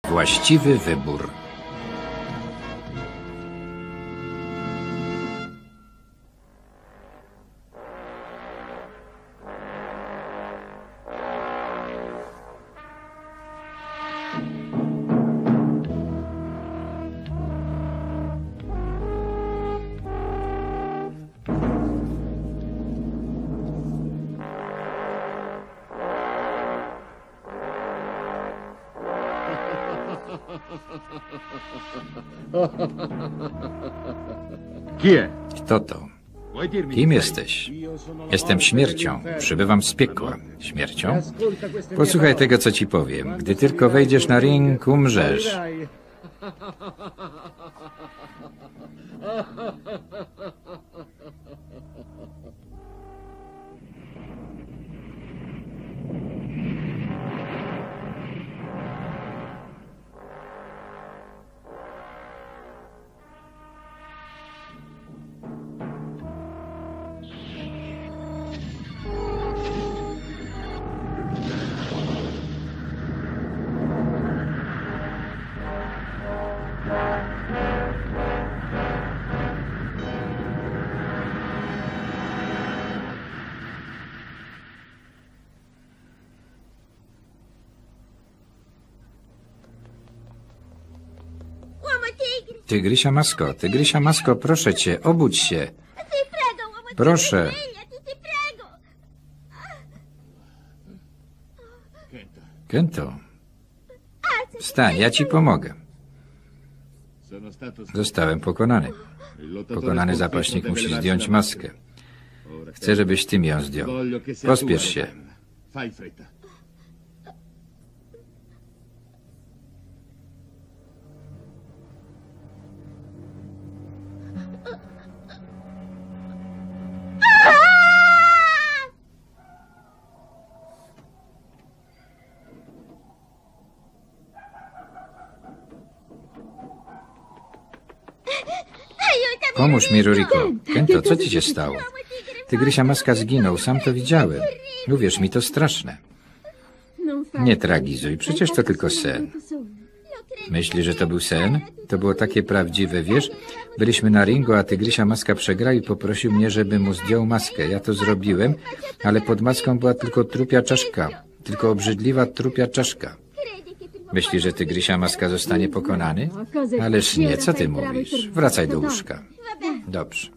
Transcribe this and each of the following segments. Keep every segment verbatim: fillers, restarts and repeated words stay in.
Właściwy wybór. Kto to? Kim jesteś? Jestem śmiercią. Przybywam z piekła. Śmiercią? Posłuchaj tego, co ci powiem. Gdy tylko wejdziesz na ring, umrzesz. Tygrysia Masko, Tygrysia Masko, proszę cię, obudź się. Proszę. Kento, wstań, ja ci pomogę. Zostałem pokonany. Pokonany zapaśnik musi zdjąć maskę. Chcę, żebyś ty mi ją zdjął. Pospiesz się. Pomóż mi, Ruriko. Kento, co ci się stało? Tygrysia Maska zginął, sam to widziałem. Uwierz mi, to straszne. Nie tragizuj, przecież to tylko sen. Myślisz, że to był sen? To było takie prawdziwe, wiesz? Byliśmy na ringu, a Tygrysia Maska przegrał i poprosił mnie, żebym mu zdjął maskę. Ja to zrobiłem, ale pod maską była tylko trupia czaszka. Tylko obrzydliwa trupia czaszka. Myślisz, że Tygrysia Maska zostanie pokonany? Ależ nie, co ty mówisz? Wracaj do łóżka. Dobrze.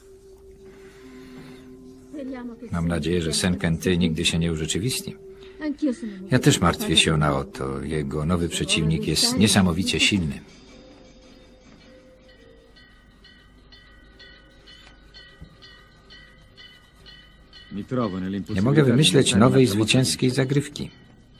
Mam nadzieję, że sen Kenty nigdy się nie urzeczywistni. Ja też martwię się o Naoto. Jego nowy przeciwnik jest niesamowicie silny. Nie mogę wymyśleć nowej zwycięskiej zagrywki.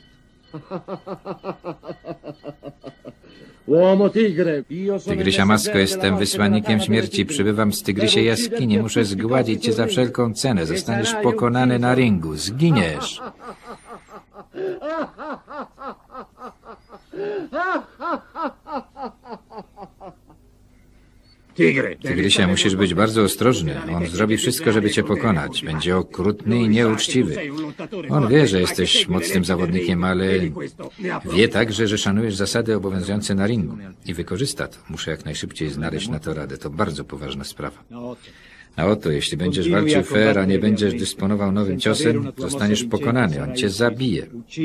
Tygrysia Masko, jestem wysłannikiem śmierci. Przybywam z Tygrysiej jaskini. Muszę zgładzić cię za wszelką cenę. Zostaniesz pokonany na ringu. Zginiesz. Tygrysia, musisz być bardzo ostrożny. On zrobi wszystko, żeby cię pokonać. Będzie okrutny i nieuczciwy. On wie, że jesteś mocnym zawodnikiem, ale wie także, że szanujesz zasady obowiązujące na ringu. I wykorzysta to. Muszę jak najszybciej znaleźć na to radę. To bardzo poważna sprawa. A oto, jeśli będziesz walczył fair, a nie będziesz dysponował nowym ciosem, zostaniesz pokonany. On cię zabije.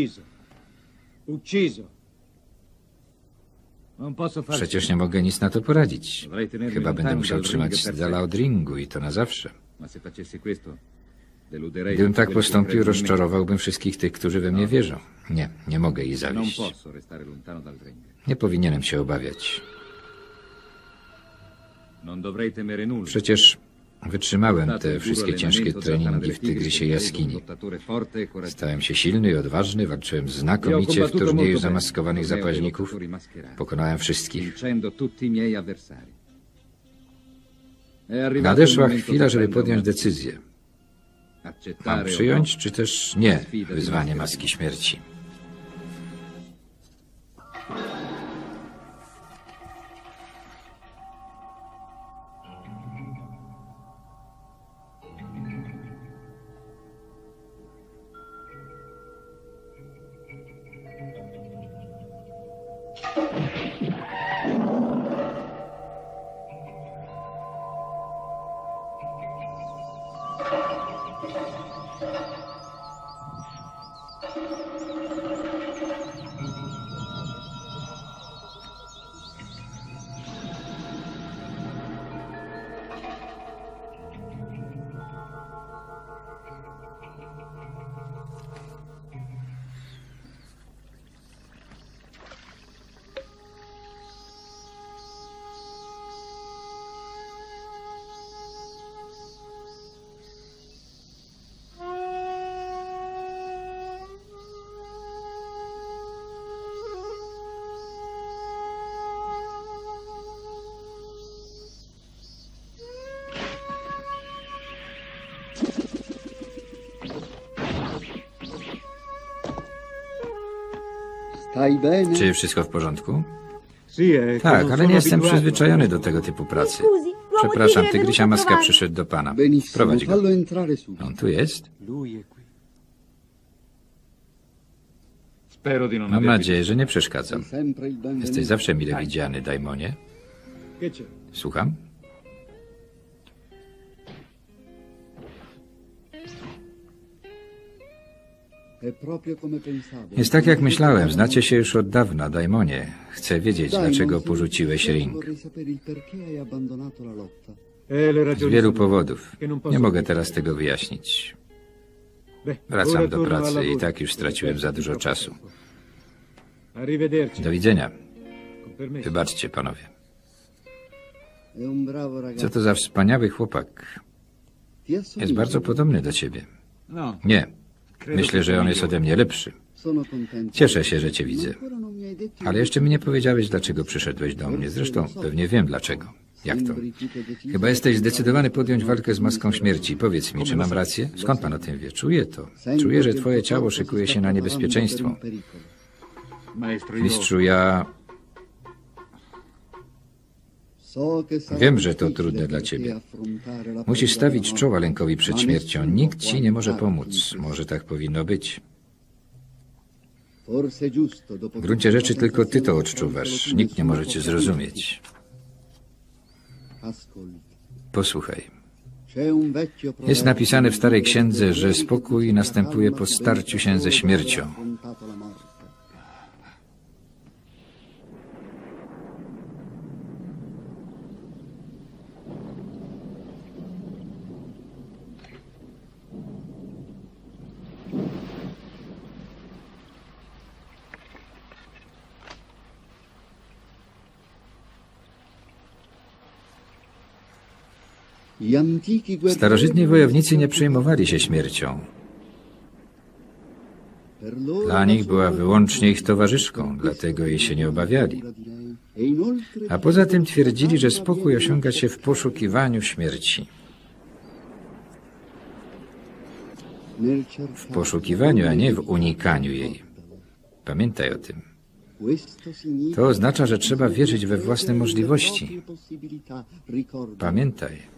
Przecież nie mogę nic na to poradzić. Chyba będę musiał trzymać z dala od ringu i to na zawsze. Gdybym tak postąpił, rozczarowałbym wszystkich tych, którzy we mnie wierzą. Nie, nie mogę jej zawieść. Nie powinienem się obawiać. Przecież wytrzymałem te wszystkie ciężkie treningi w Tygrysiej jaskini. Stałem się silny i odważny, walczyłem znakomicie w turnieju zamaskowanych zapaźników. Pokonałem wszystkich. Nadeszła chwila, żeby podjąć decyzję. Mam przyjąć, czy też nie wyzwanie Maski Śmierci. Czy wszystko w porządku? Tak, ale nie jestem przyzwyczajony do tego typu pracy. Przepraszam, tygrysia Maska przyszedł do pana. Prowadź go. On tu jest? Mam nadzieję, że nie przeszkadzam. Jesteś zawsze mile widziany, Daimonie. Słucham? Jest tak, jak myślałem. Znacie się już od dawna, Daimonie. Chcę wiedzieć, dlaczego porzuciłeś ring. Z wielu powodów. Nie mogę teraz tego wyjaśnić. Wracam do pracy i tak już straciłem za dużo czasu. Do widzenia. Wybaczcie, panowie. Co to za wspaniały chłopak. Jest bardzo podobny do ciebie. Nie. Myślę, że on jest ode mnie lepszy. Cieszę się, że cię widzę. Ale jeszcze mi nie powiedziałeś, dlaczego przyszedłeś do mnie. Zresztą pewnie wiem dlaczego. Jak to? Chyba jesteś zdecydowany podjąć walkę z Maską Śmierci. Powiedz mi, czy mam rację? Skąd pan o tym wie? Czuję to. Czuję, że twoje ciało szykuje się na niebezpieczeństwo. Mistrzu, ja... Wiem, że to trudne dla ciebie. Musisz stawić czoła lękowi przed śmiercią. Nikt ci nie może pomóc. Może tak powinno być. W gruncie rzeczy tylko ty to odczuwasz. Nikt nie może cię zrozumieć. Posłuchaj. Jest napisane w Starej Księdze, że spokój następuje po starciu się ze śmiercią. Starożytni wojownicy nie przejmowali się śmiercią. Dla nich była wyłącznie ich towarzyszką, dlatego jej się nie obawiali. A poza tym twierdzili, że spokój osiąga się w poszukiwaniu śmierci. W poszukiwaniu, a nie w unikaniu jej. Pamiętaj o tym. To oznacza, że trzeba wierzyć we własne możliwości. Pamiętaj.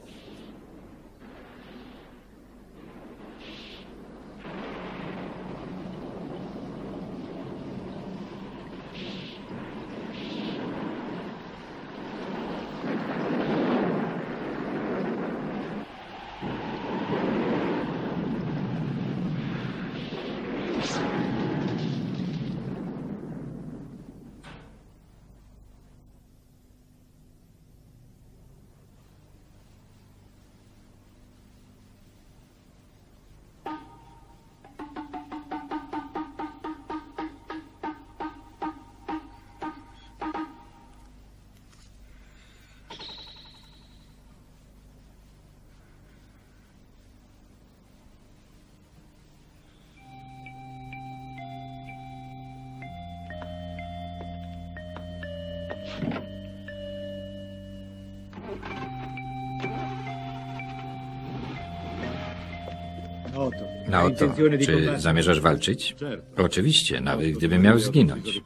Na oto. Czy zamierzasz walczyć? Oczywiście, nawet gdybym miał zginąć.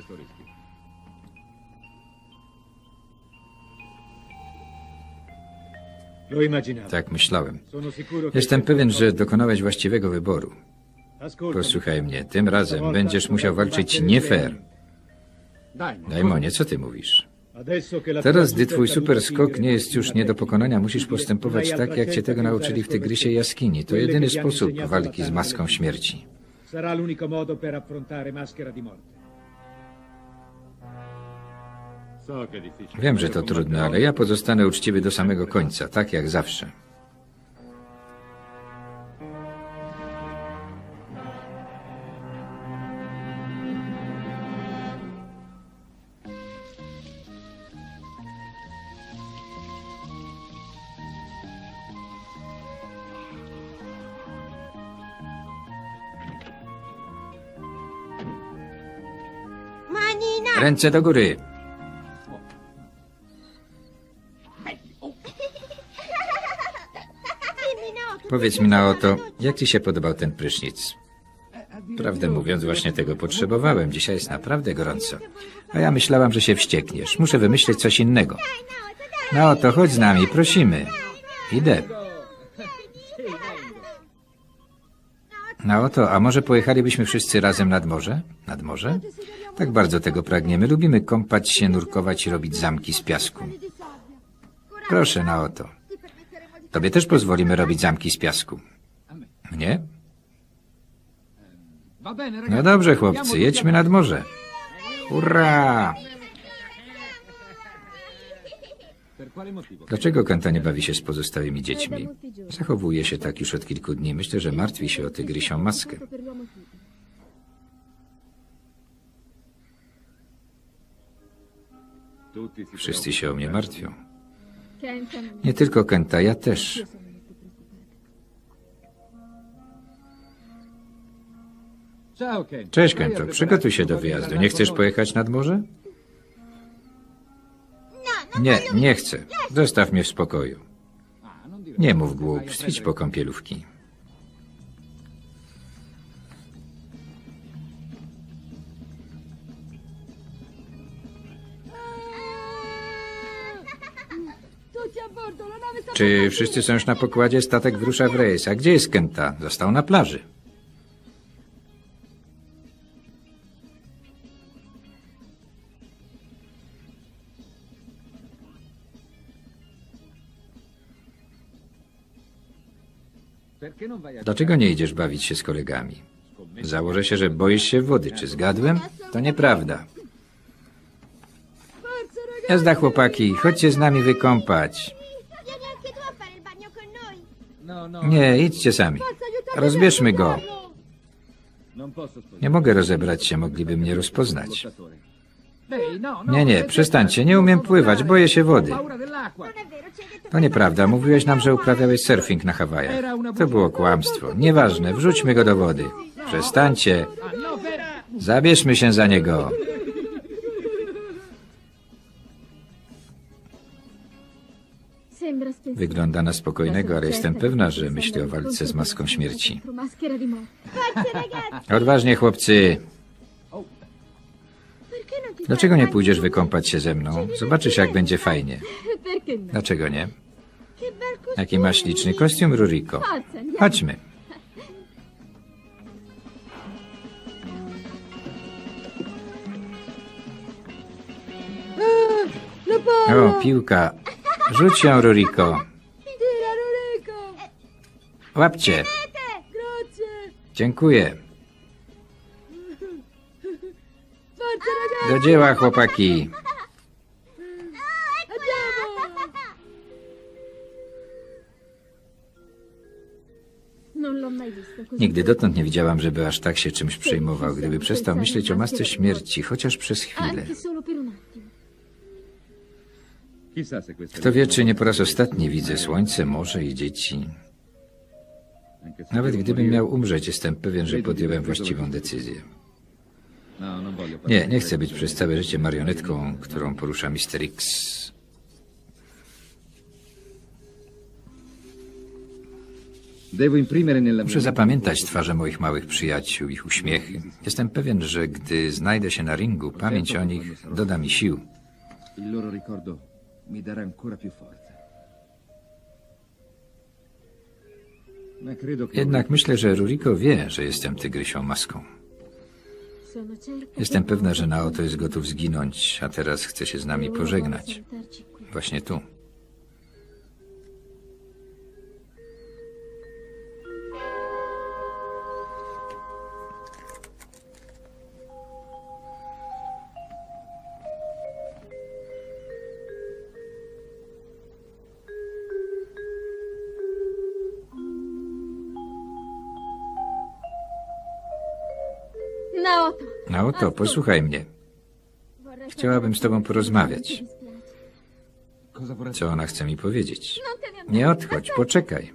Tak myślałem. Jestem pewien, że dokonałeś właściwego wyboru. Posłuchaj mnie, tym razem będziesz musiał walczyć nie fair. Daimonie, co ty mówisz? Teraz, gdy twój super skok nie jest już nie do pokonania, musisz postępować tak, jak cię tego nauczyli w Tygrysiej Jaskini. To jedyny sposób walki z maską śmierci. Wiem, że to trudne, ale ja pozostanę uczciwy do samego końca, tak jak zawsze. Ręce do góry. Powiedz mi, Naoto, jak ci się podobał ten prysznic? Prawdę mówiąc, właśnie tego potrzebowałem. Dzisiaj jest naprawdę gorąco. A ja myślałam, że się wściekniesz. Muszę wymyślić coś innego. Naoto, chodź z nami, prosimy. Idę. Naoto, a może pojechalibyśmy wszyscy razem nad morze? Nad morze? Tak bardzo tego pragniemy. Lubimy kąpać się, nurkować i robić zamki z piasku. Proszę, Naoto. Tobie też pozwolimy robić zamki z piasku. Mnie? No dobrze, chłopcy, jedźmy nad morze. Hurra! Dlaczego Kenta nie bawi się z pozostałymi dziećmi? Zachowuje się tak już od kilku dni. Myślę, że martwi się o tygrysią maskę. Wszyscy się o mnie martwią. Nie tylko Kenta, ja też. Cześć, Kento. Przygotuj się do wyjazdu. Nie chcesz pojechać nad morze? Nie, nie chcę. Zostaw mnie w spokoju. Nie mów głupstw, idź po kąpielówki. Czy wszyscy są już na pokładzie? Statek wyrusza w rejs. A gdzie jest Kenta? Został na plaży. Dlaczego nie idziesz bawić się z kolegami? Założę się, że boisz się wody. Czy zgadłem? To nieprawda. Jazda, chłopaki. Chodźcie z nami wykąpać. Nie, idźcie sami. Rozbierzmy go. Nie mogę rozebrać się, mogliby mnie rozpoznać. Nie, nie, przestańcie, nie umiem pływać, boję się wody. To nieprawda, mówiłeś nam, że uprawiałeś surfing na Hawajach. To było kłamstwo. Nieważne, wrzućmy go do wody. Przestańcie. Zabierzmy się za niego. Wygląda na spokojnego, ale jestem pewna, że myśli o walce z maską śmierci. Odważnie, chłopcy. Dlaczego nie pójdziesz wykąpać się ze mną? Zobaczysz, jak będzie fajnie. Dlaczego nie? Jaki masz liczny kostium, Ruriko. Chodźmy. O, piłka. Rzuć ją, Ruriko. Łapcie. Dziękuję. Do dzieła, chłopaki. Nigdy dotąd nie widziałam, żeby aż tak się czymś przejmował, gdyby przestał myśleć o masce śmierci, chociaż przez chwilę. Kto wie, czy nie po raz ostatni widzę słońce, morze i dzieci. Nawet gdybym miał umrzeć, jestem pewien, że podjąłem właściwą decyzję. Nie, nie chcę być przez całe życie marionetką, którą porusza mister X. Muszę zapamiętać twarze moich małych przyjaciół, ich uśmiechy. Jestem pewien, że gdy znajdę się na ringu, pamięć o nich doda mi sił. Jednak myślę, że Ruriko wie, że jestem tygrysią maską. Jestem pewna, że Naoto jest gotów zginąć, a teraz chce się z nami pożegnać. Właśnie tu. Naoto, posłuchaj mnie. Chciałabym z tobą porozmawiać. Co ona chce mi powiedzieć? Nie odchodź, poczekaj.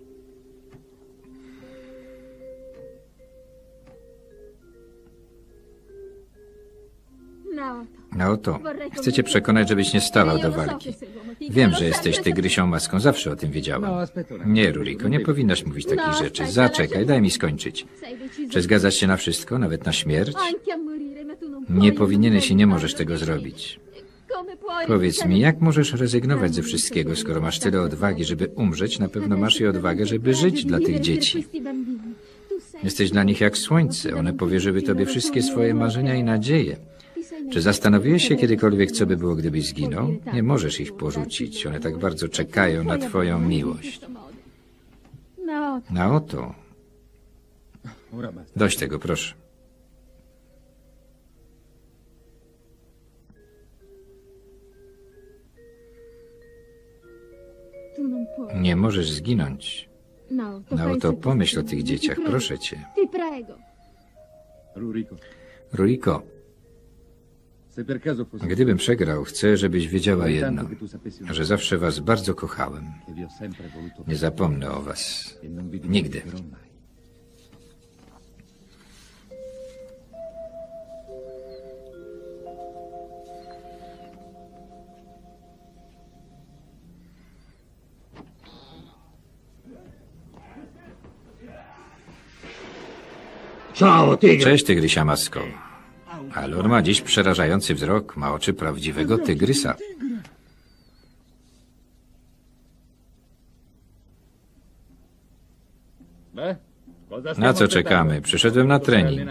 Naoto, chcę cię przekonać, żebyś nie stawał do walki. Wiem, że jesteś tygrysią maską, zawsze o tym wiedziałem. Nie, Ruriko, nie powinnaś mówić takich rzeczy. Zaczekaj, daj mi skończyć. Czy zgadzasz się na wszystko, nawet na śmierć? Nie powinieneś i nie możesz tego zrobić. Powiedz mi, jak możesz rezygnować ze wszystkiego, skoro masz tyle odwagi, żeby umrzeć, na pewno masz i odwagę, żeby żyć dla tych dzieci. Jesteś dla nich jak słońce, one powierzyły tobie wszystkie swoje marzenia i nadzieje. Czy zastanowiłeś się kiedykolwiek, co by było, gdybyś zginął? Nie możesz ich porzucić, one tak bardzo czekają na twoją miłość. Naoto. Dość tego, proszę. Nie możesz zginąć. Naoto, pomyśl o tych dzieciach, proszę cię. Ruriko, gdybym przegrał, chcę, żebyś wiedziała jedno, że zawsze was bardzo kochałem. Nie zapomnę o was. Nigdy. Cześć, tygrysia masko. Ale on ma dziś przerażający wzrok, ma oczy prawdziwego tygrysa. Na co czekamy? Przyszedłem na trening.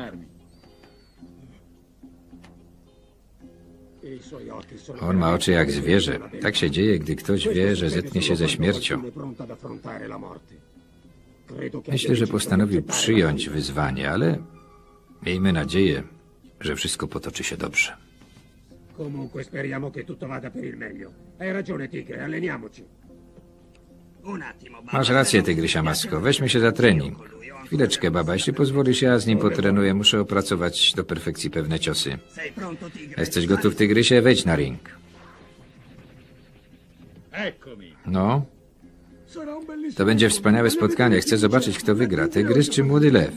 On ma oczy jak zwierzę. Tak się dzieje, gdy ktoś wie, że zetknie się ze śmiercią. Myślę, że postanowił przyjąć wyzwanie, ale miejmy nadzieję, że wszystko potoczy się dobrze. Masz rację, tygrysia masko. Weźmy się za trening. Chwileczkę, baba. Jeśli pozwolisz, ja z nim potrenuję. Muszę opracować do perfekcji pewne ciosy. Jesteś gotów, tygrysie? Wejdź na ring. No? To będzie wspaniałe spotkanie. Chcę zobaczyć, kto wygra. Tygrys czy młody lew?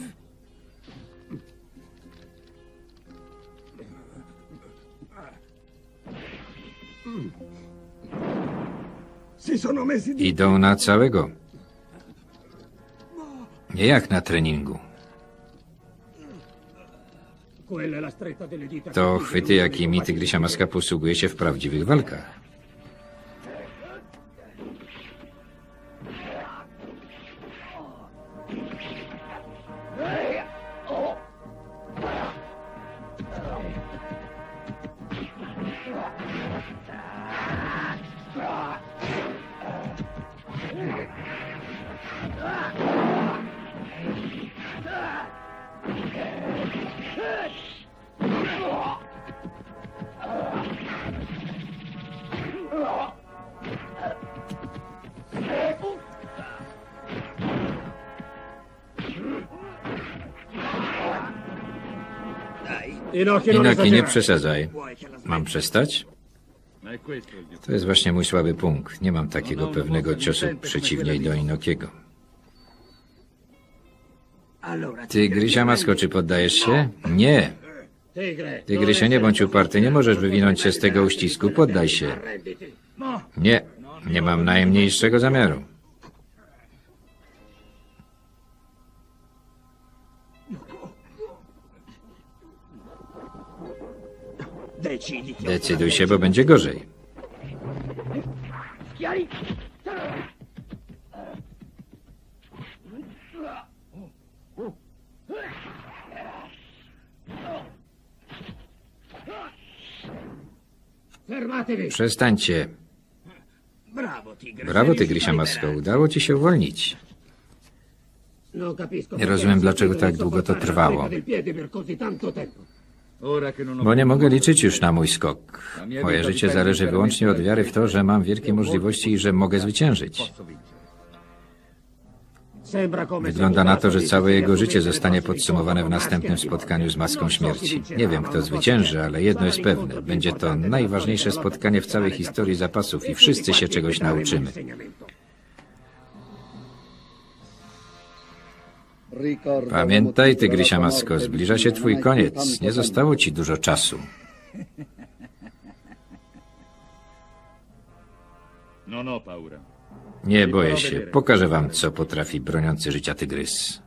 Idą na całego. Nie jak na treningu. To chwyty, jakimi tygrysia maska posługuje się w prawdziwych walkach. Inoki, nie przesadzaj. Mam przestać? To jest właśnie mój słaby punkt. Nie mam takiego pewnego ciosu przeciwnie do Inokiego. Tygrysia masko, czy poddajesz się? Nie. Tygrysia, nie bądź uparty. Nie możesz wywinąć się z tego uścisku. Poddaj się. Nie. Nie mam najmniejszego zamiaru. Decyduj się, bo będzie gorzej. Przestańcie. Brawo, Tygrysia Masko, udało ci się uwolnić. Nie rozumiem, dlaczego tak długo to trwało. Bo nie mogę liczyć już na mój skok. Moje życie zależy wyłącznie od wiary w to, że mam wielkie możliwości i że mogę zwyciężyć. Wygląda na to, że całe jego życie zostanie podsumowane w następnym spotkaniu z Maską Śmierci. Nie wiem, kto zwycięży, ale jedno jest pewne. Będzie to najważniejsze spotkanie w całej historii zapasów i wszyscy się czegoś nauczymy. Pamiętaj, Tygrysia Masko, zbliża się twój koniec. Nie zostało ci dużo czasu. Nie boję się. Pokażę wam, co potrafi broniący życia tygrys.